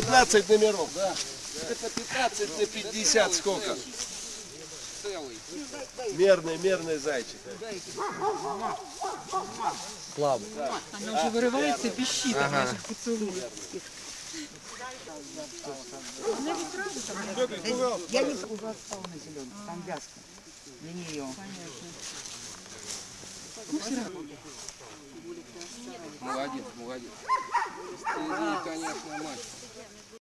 15 номеров, да. Это 15 на 50 сколько? Мерный зайчик. Слава. Она уже вырывается и пищит от наших поцелуев. Я не уже стал на зеленый, там вязка. Для нее. Молодец, молодец. Ты, конечно, мать.